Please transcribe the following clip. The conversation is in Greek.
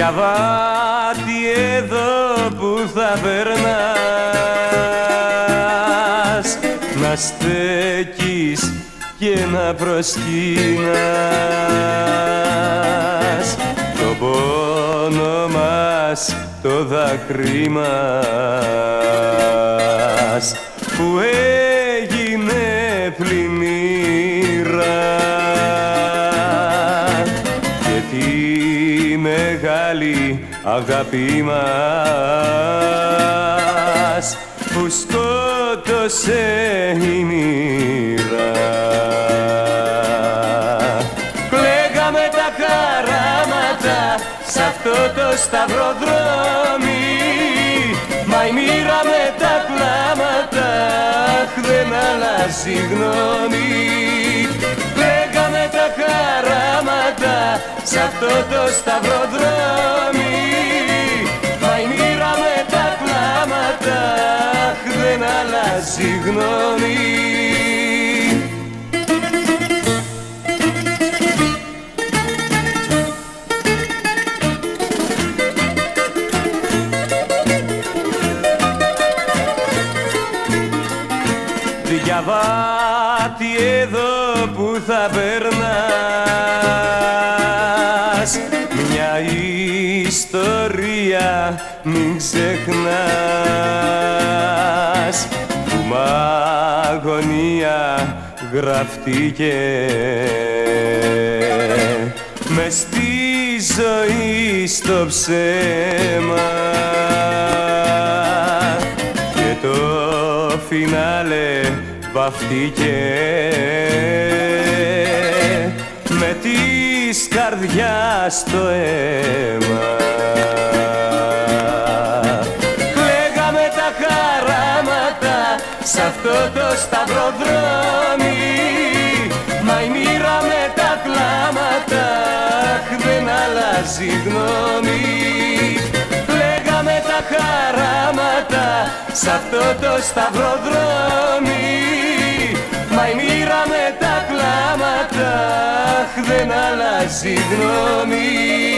Διαβάτη εδώ που θα περνάς, να στέκεις και να προσκύνας το πόνο μας, το δάκρυ μας που έγινε πλημμύρα και τη μεγάλη αγάπη μας που σκότωσε η μοίρα. Κλαίγαμε τα χαράματα σ' αυτό το σταυροδρόμι, μα η μοίρα με τα κλάματα δεν αλλάζει γνώμη. Κλαίγαμε τα χαράματα σ' αυτό το σταυροδρόμι, μα η μοίρα με τα κλάματα δεν αλλάζει γνώμη. Διαβάτη εδώ που θα περνάς, μια ιστορία μην ξεχνάς που μ' αγωνία γραφτήκε μες στη ζωή στο ψέμα και το φινάλε βαφτήκε με της καρδιάς το αίμα. Κλαίγαμε τα χαράματα σ' αυτό το σταυροδρόμι, μα η μοίρα με τα κλάματα δεν αλλάζει γνώμη. Κλαίγαμε τα χαράματα σ' αυτό το σταυροδρόμι, μα η μοίρα με τα κλάματα δεν αλλάζει γνώμη.